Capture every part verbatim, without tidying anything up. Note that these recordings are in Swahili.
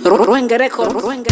Ruenge Record, Ruenge.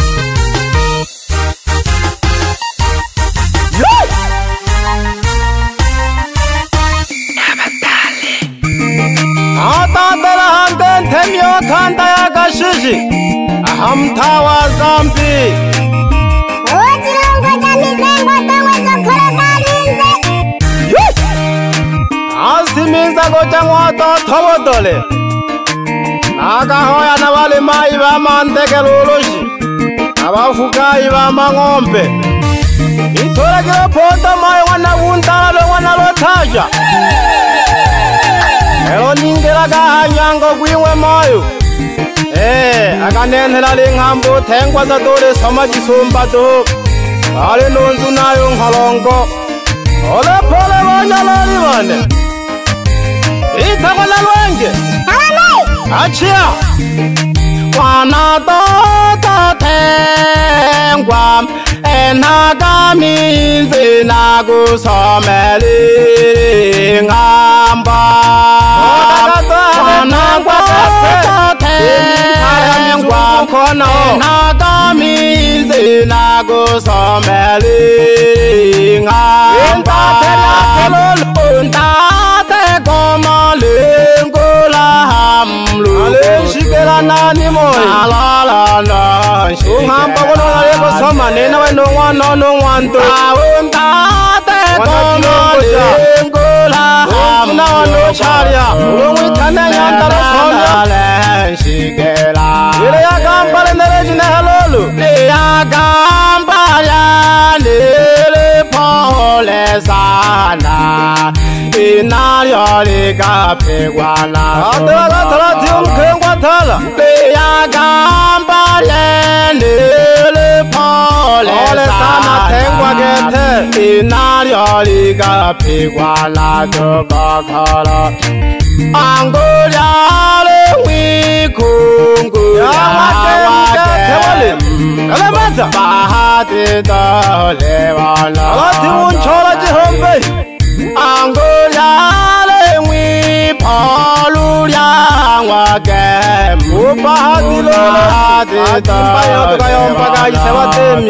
Atadala hanten temyo kantaya kashishi ahamtawa zambi Ojirongo jamizengo tangwezo korokarinze Asimiza gochangwa to thawodole Naga hoya na wale mai ba manteke loloshi abafukai ba mangombe Itora kila pota mai wana wuntala lo wana lotaja Elo ningela ka nyango kuiwe moyo Eh akanenhela lengambo thengwa za dole samaji somba to Ale nonzu nayo ngalongo Ole pole banyala libane Itakola lwenge Achia Wana toto thengwa Enagaminzi nagusomeli ngamba Wana toto thengwa Enagaminzi nagusomeli ngamba Untate koma lengula hamlu Aleshikela nani moyo Alala na Ungamba kono lego soma Nena we no one no no one to Untate koma lengula hamlu Una wano charia Unwi tane yantara somya Aleshikela Ile ya gamba le nerejine halolu Ile ya gamba ya nele pole sana Inayoli kapigwana Atala tala tiumkengwa tala Leya gamba yenele pole sana tengwa gete Inayoli kapigwana tukakala Angulyale wikungu ya wake Elementa Bahati dole wana Alati unchola jihombe Angulyale wipalu lyangwake Mubahati lola Atimpayo tukayombaga isewatemi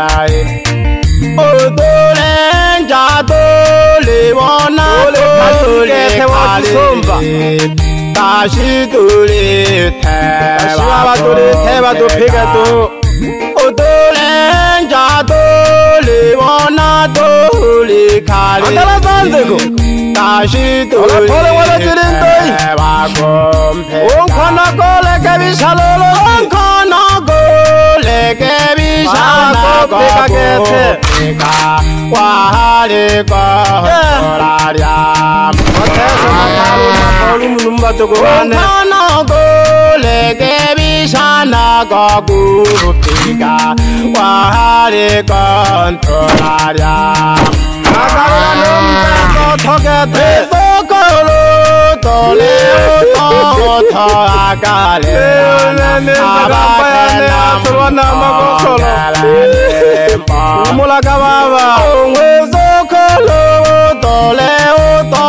Udulenja dole wana Dole kali Tashi dole teba Tashiwa dole teba do piga do Udulenja dole wana dole kali Atala zanzego Tashi dole teba gompe Unkona gole kebisha lolo Unkona gole kebisha gompe Wahali kohorariam Mateso matalu matalu mulumbato kuwane Unkona gole kebisha nagogupika Wahali kontrolariam Nagarila numbe tokete Sokolo tole uto agale Abakena mkongele Umula kababa Ungwezokolo tole uto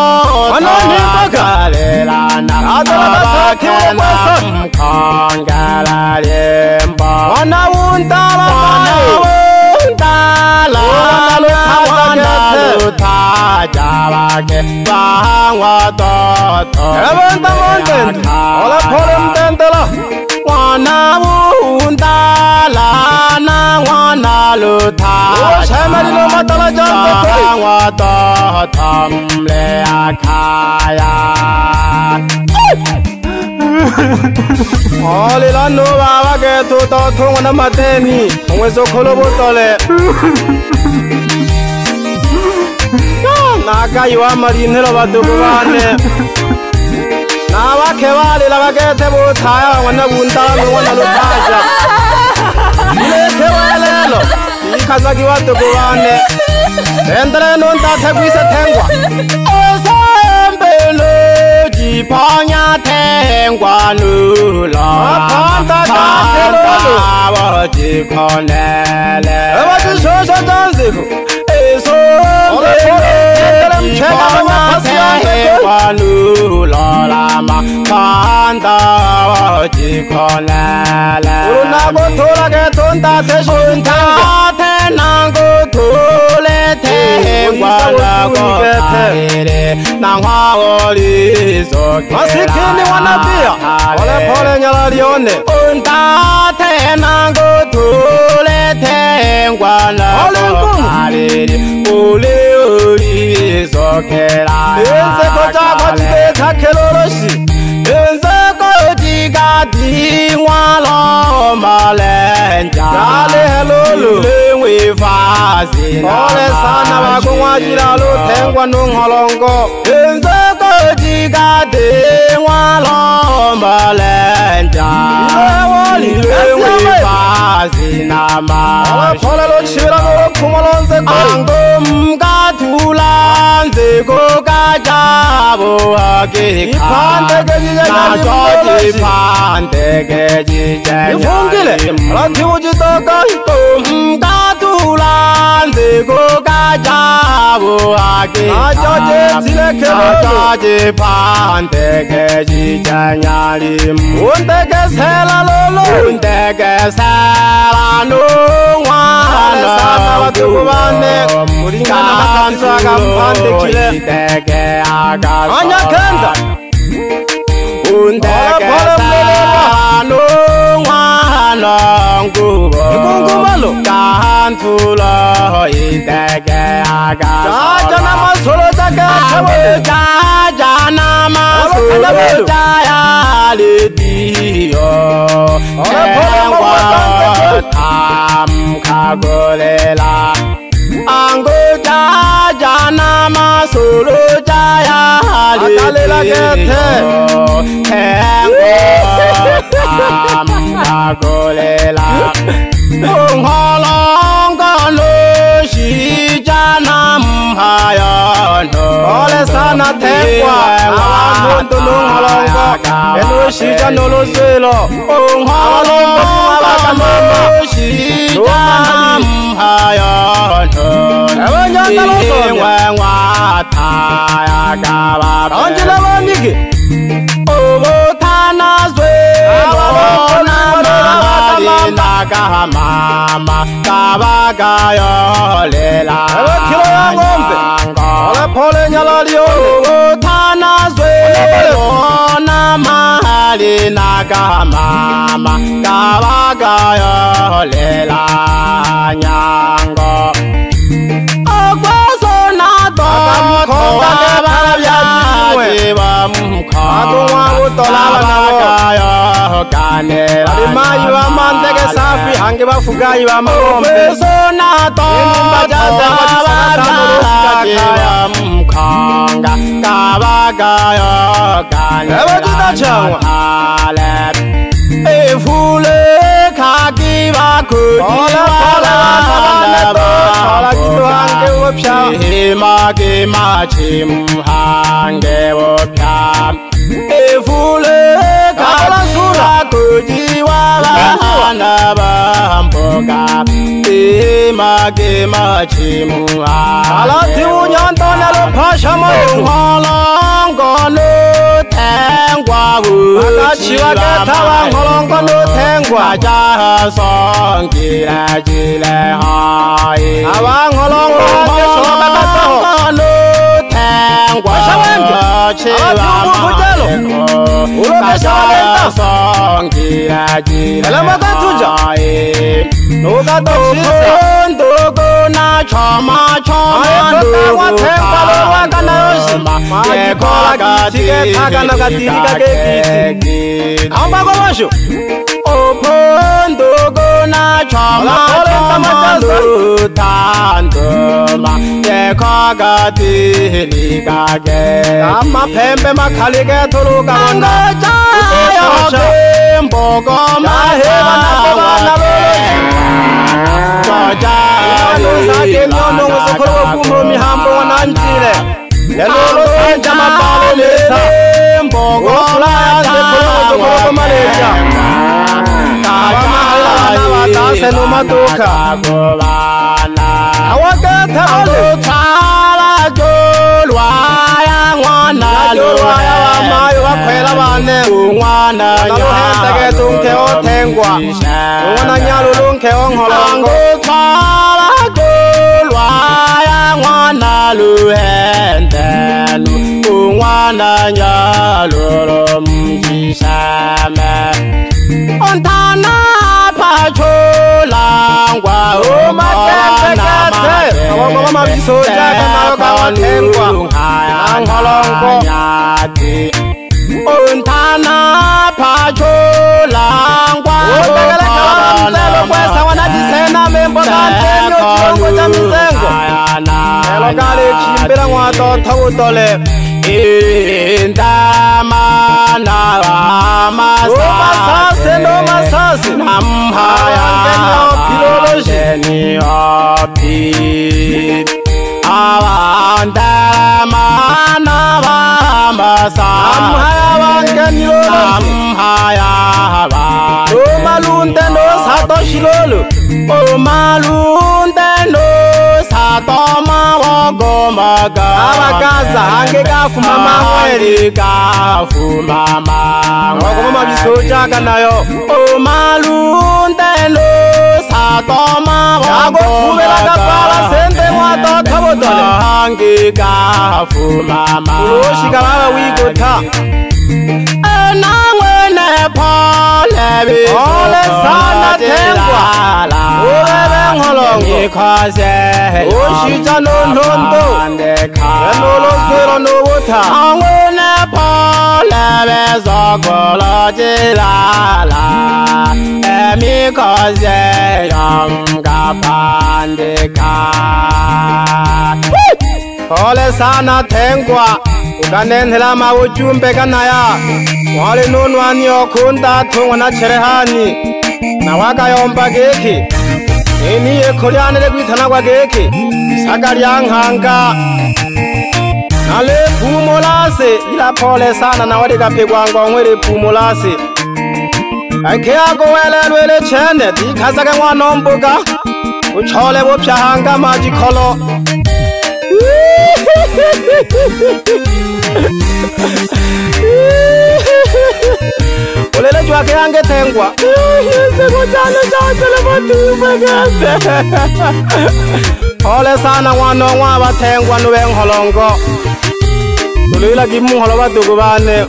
agale Abakena mkongele Wana wuntala Wuntala Wana lutaja wake Bahangwa toto Ebenta montente Ola pole mtentela Wana wuntala Na wana lutaja Shemeli no matala janto Bahangwa toto Mle akaya Oli la no baba ke to to thonga na mateni Ongwezo kholo botole Naga iwa marinelo badugwane Na wake wale la bagete bothaya wana buntala wana lutaja Leke walelo Ikazaki badugwaneEndre non ta thagwisa thengwa Osambelo Jipanya thengwa nula Apanta kathelo Awa jikonele Ewa jishosha janziku Eso Jipanya thengwa nula Kanda jikonele Nagotola getonda te shunta te nangotole te wala kotere nangwali soke masikini wanapia ole pole nyala lione unta te nangotole te wala kotere ole ole soke la enze koja kotite takeloroshi enze koja di wala malenja dale hello we fazi ole sana bagwajira lo tengwa nongolongo enze koja de wala malenja wali we fazi na ma pole lo chira lo kumolonze angom gatulanze ko kajabo ake ipande gejija na ipande gejija ifungile lati ujitoka kum gatulanze ko kajabo ake ajoje tileke ajoje pande gejija nyali undege sela lolo undege sela no wana batukubane muringana bakanza kampande kile tege aga anya kenda undege sela no wana ngubo ngungumalo kantulo itege aga jana masolo taka jana masolo jaya lidio ewa tam kagolela ango jana masolo jaya lidio ewa tam kagolela ngolongo lo shijana mhayono ole sana tekwa abantu ngolongo elo shijana lo selo ngolongo lo shijana mhayono abanyanga lo sonya ngwata yakaba anjela bandike obotana zwe abona mama kabaga yo lela kilo ya ngombe ole pole nyala liyo tana zwe ona mahali naga mama kabaga yo lela nyango okweso na to konga babya jiwa mukha agwa utola banaga yo kanela alimayi bamandege safi hange bafugayi bamombe sona to bajaza bajaza mukanga kabaga yo kanela ale efule kaki bakudi wala wala kitu hange wopya himage machim hange wopya efule kala sura kudi wala na bamboga himage machim ala tiunya ntona lo pasha mo ngolongo no tengwa wu akachiwa ketawa ngolongo no tengwa jaha songira jile hai awa ngolongo kesoba kato no tengwa shawenge chiwa mutelo urobe shawenta songira jile elema katuja no kato ndogo na choma choma ndogo tengwa lo wakana yoshi yekola gatike takana gatirika kekiti amba gobasho opondo gona chama chama tandoma yekoga tirika ke ama pembe makhali ke thuluka bona jayo mbogo maheba na bana lo jayo sake nyono usokholo kumro mihambo wananjile lelo senja mabalo lesa mbogo la zekholo Malaysia seno matoka awaketha lo thala jolwa yang mwana lurwaya bamayo bakwela bane umwana nyaluhendeke tunke otengwa umwana nyalulunke onholongo twala kulwaya mwana luhendelu umwana nyalulumjishame ontana pacholangwa umakentekete awakoma mabisoja kanayo kawatengwa angholongo ontana pacholangwa utekele kalamzelo kwesa wanajisena membo kantenyo chiongo cha mizengo elo kale chimbela ngwato thawutole indamana masase no masase namhaya ngenyo philology opi awandamana masase namhaya ngenyo namhaya ba o malunde no sato shilolo o malunde no satoma wogomaga abakaza hange kafuma mangweli kafuma mangwe wogoma bisoja kanayo o malunde no satoma wogomaga kapala sente mwato kabodole hange kafuma mangwe ushika baba wigota enangwene pole ole sana tengwa urebe ngolongo ikhaze ushita nondondo enolo zero no wota angwene pole bezokolo jilala emikhaze yamgapandeka ole sana tengwa ukanenhela mawujumbe kanaya wale nonwani okunda thungwa na cherehani na wakayomba geki eniye kholianele kwithana kwa geki sakali yanghanga nale phumolase ila phole sana na wale kapegwa ngongwele phumolase akhe akowelelwele chene dikhaza ke ngwana mbuga uchole bopyahanga maji kholo olele jwa ke yange tengwa seko jale jale matumegese ole sana ngwana ngwa bathengwa no bengholongo olele gimuholo badugo bane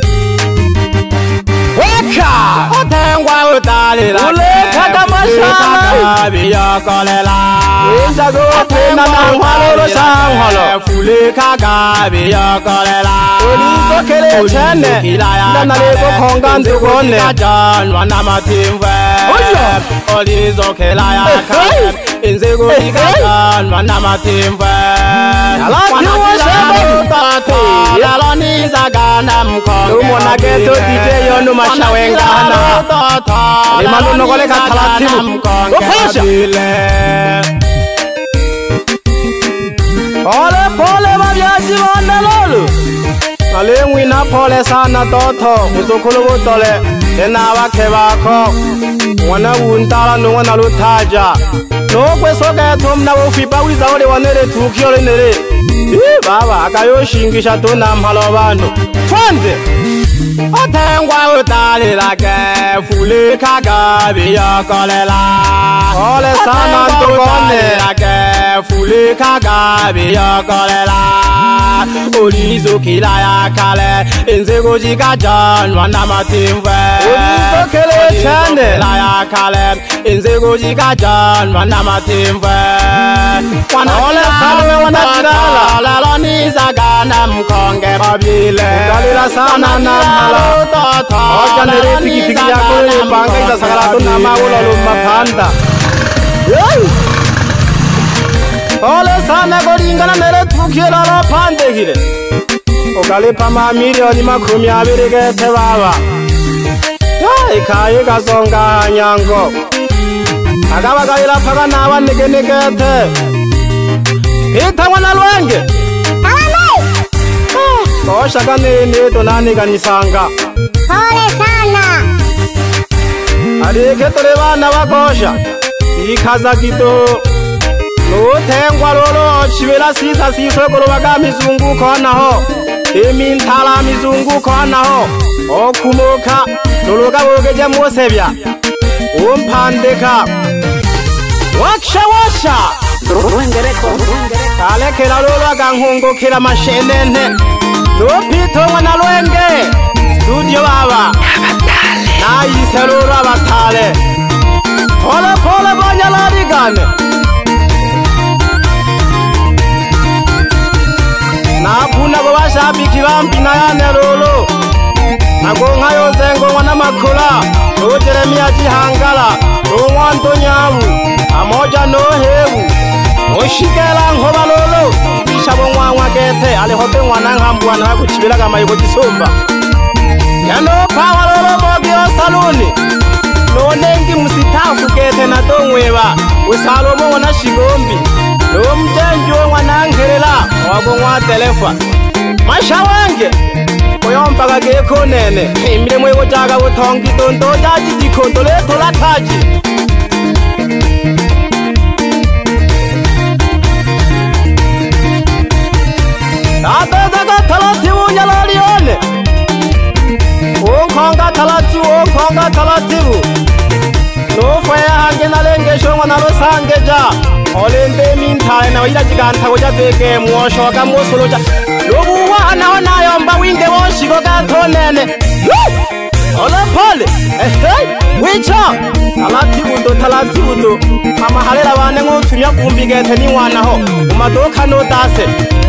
weka othengwa utalila uleka kamashana biyakolela injago phena nangwalo sangholo fuleka gabe yakolela olizokele chene ndanale kokhonga ndukone kajanwa namathimwe olizokela yakhe inzego ikajanwa namathimwe alathi washebo tate yaloniza gana mkhonge umona keto dije yono mashawengana limano kole kathalathimu uphosha ole pole babyaji bonelolo ale ngwina pole sana totho uzokholo botole ena bakhe bakho ngwana untala no ngwana luthaja no kwesoka thomna bofipa wiza ole wanele thukyo lenele eh baba akayoshingisha tona mhalo bano twande othengwa utalila ke fuleka gabe yakolela ole sana ntokone ke fuleka gabe yakolela olizokela yakale inzego jikajanwa namathimwe olizokele chane la yakale inzego jikajanwa namathimwe ole sana wanadala laloniza gana mkhonge babile dalila sana namala tata ojanere piki piki yako banga isa sagala to nama ulolo maphanda ole sana golingana nere thukhela la phande gile okale pama milioni makhumi abiri gethe baba ya ikhaye kasonga nyango akaba kaila phaka na abanike nikethe hitha ngwana lwenge Kosha kanene tonani kanisanga Pole sana Areke tole bana bakosha ikhaza kito no thengwa lolo chibela sisa siswe kolo bakamizungu khona ho imintala mizunguko naho okumuka nuluga bogeje musebya umpandika waksha washa Rungereko kale kera lolaga nkungukira mashenene lopito mwana lwenge studio baba nayiselura abatale pole pole banyalarigane nakuna go bashabiki bambi nayane lolo nagonka yose ngongwa namakula no Jeremia Jihangala no Mwanto Nyabu amoja no hebu oshikela nkoba lolo bishabo nwanwa gete ale hobe nwana nkambwana bakuchibira kamayiko gisumba yano pawa lolo mogyo saluni nonengi musitafu gete na dongweba usalomo wona shigombi no mjenjo mwana ngerela wabo nwa telefa mashawange oyomba kageko nene imiremo yo jaga butongi tondo jaji dikondo leto lataji Atadaga talati unyalalione Onkonga talati onkonga talati No faya hange nalenge shongo nalosangeja Olende mintae na wila jiganta goja teke mwosho waka mwosoloja Lobu wana wana yomba winge woshigo gato nene Ole pole Ehei Wicha Talati budo talati budo Mama halela wane ngutumya kumbi gete ni wana ho Umadoka no dase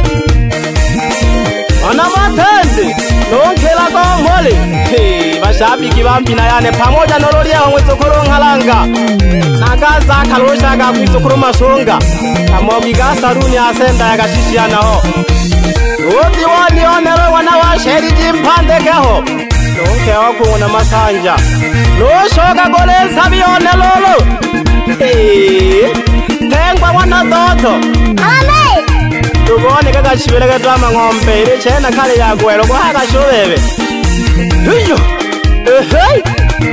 Ana matende nonkela gomole hey bashabiki bambi na yane pamoja nololia omwezokoro nkalanga nagaza kalosha ga kwizokoro masonga amogi ga saruni asenda yagashishiana ho odi wani onero wana wa sheriji mpande keho nonke wakuna masanja no shoga gole sabi onelolo hey tengwa wana doto Ame Tubone kaka shibele ka drama ngombe ile chena kale ya gwelo kwa haka shobebe Hiyo Ehei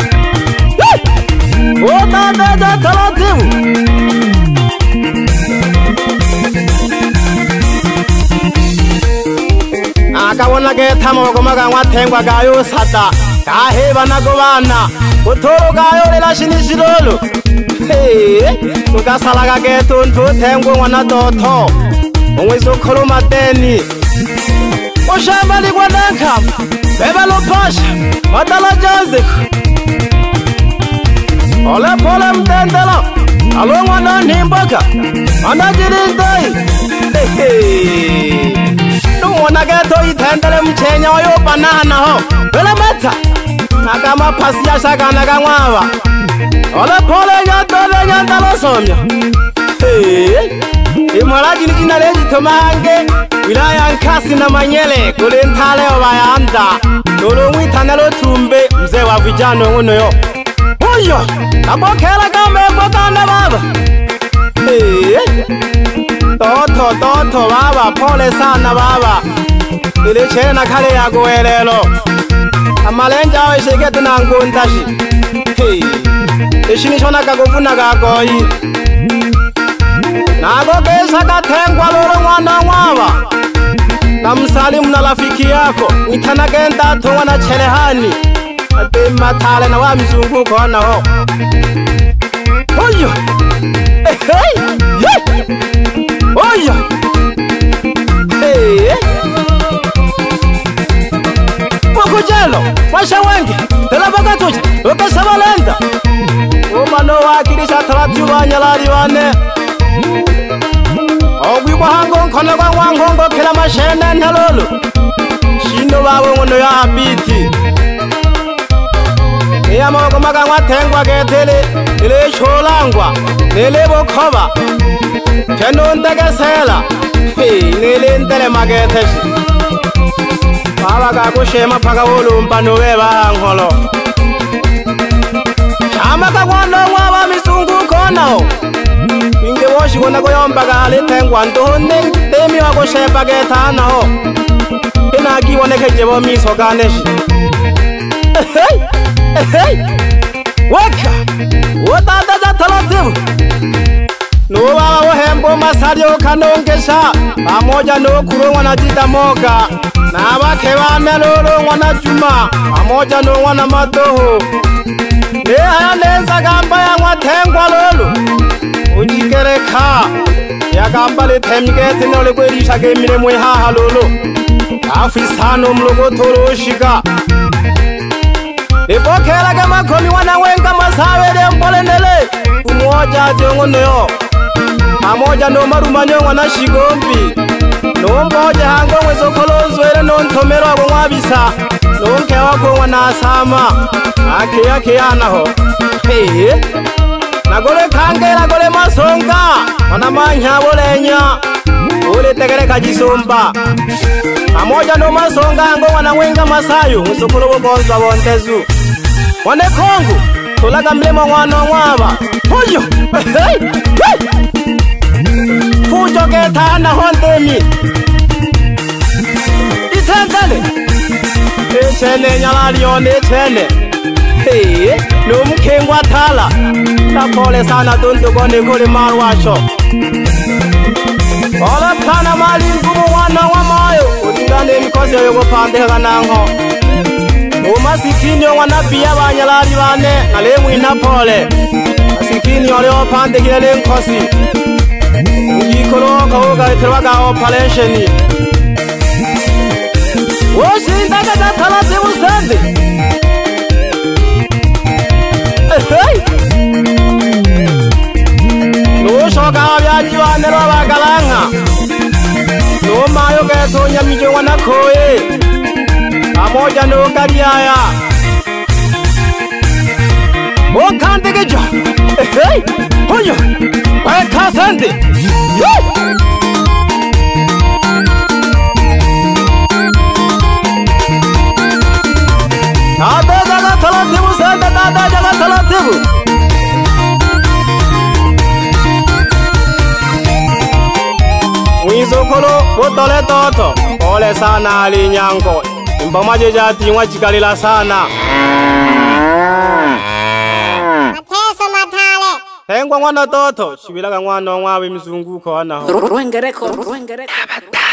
Ota dada talatimu Akawona ke tamo komaga watengwa gayo sata kaheba nagobana utoro gayo lela shinishirolo Hey tukasalaga ke tonto tengwa wana doto Onwezo kolo mateni Oshamba ligwa nanka Beba lopasha Matala jazek Ole pole mtendela Alongwa na nimboka Mana jirindai Numona geto itendele mchenya wayo banana ho Bele meta Nakama pasi ya shaka nakamwaba Ole pole nyatole nyantalo somya Hey Imwalaji ni jina leji tomange wilaya Nkasi na Manyele kule ntale obayanda Nolo mwita nalo tumbe mzee wa vijano nguno yo Uyo Nabokela kame mbokanda baba Hey Toto toto baba pole sana baba Ile chene na kale ya goelelo Amalenja we shekete na nguntashi Hey Ishini shona kagofuna kagoyi Nago kesa katengwa lolo mwana mwaba Na msalimu na rafiki yako Mwitana genda tungwa na cherehani Ate matale na wa mzunguko wana ho Oyo Ehei Oyo Hey Pokujelo Washa wengi Tela baka tuja Oke sabalenda Umano wakirisha talati wanyalari wane Ogwi wahango nkone kwa wangongo kila mashene nhelolo Shino bawe ngono ya abiti Iya mogo maga watengwa getele Ile sholangwa Nile bokoba Keno ntegesela Hei nile ntele mageteshi Baba kakushema paka wulu mpano weba ngolo Chama kagwano mwaba misungu konao Inge woshi wona goyomba gali tengwa ndohone Temi wako shepa getana ho Ina kiwoneke jebo miso ganeshi Ehei Ehei Weka Wotanda za talatibu Nuwa wahembo masario kanongesha Pamoja no kurungwa na jita moga Na bakebane lolo mwana Juma pamoja no mwana Madoho. Ne haya neza gamba ya mwatengwa lolo. Ujigereka ya gamba le temgete no le kwerisha gemire mwe haha lolo. Afisano mlogo toroshika. Ipokela kama komi wana wenga masawe de mpolendele. Umoja jongono pamoja no marumanyo mwana Shigombi. No mboja hango mwezo kolonzwele no ntomero abo mwabisa. No nkewa ko mwana Asama. Ake yake yanaho. Hey. Nagole kangela gole masonga. Mwana manya bolenya. Ule tegere kajisomba. Pamoja no masonga hango mwana wenga masayo. Musokolo bogonza bontezu. Wane kongu. Tulaga mlema mwana mwaba. Fujo. Hey. Hey. Fujo ketana hondemi. Itendele. Echene nyalali yone echene. Hey. Numkengwa tala. Tapole sana tuntu kone kule marwasho. Ola pana mali ngumu wana wa mayo. Utingane mikosi yogo pandega nango. Umasikini wana pia banyalali bane. Nalemu inapole. Masikini ole opande gile nkosi. Ngikolo kauga itewaga operationi. Woshi ndaga datala timusende. Hey. No shoga byajiwane bagalanga. No mayo geto nyamijo wana koye. Pamoja no kariaya. Okande gejo. Hey. Hoyo. Weka sende. Hey. Dada jaga talatibu sende dada jaga talatibu. Mwizokolo botole toto. Ole sana ali nyango. Mbamaje jati mwajikalila sana. Mateso matale. Tengwa mwana toto. Shibilaga mwana mwawe mzunguko anaho. Ruengereko, ruengereko.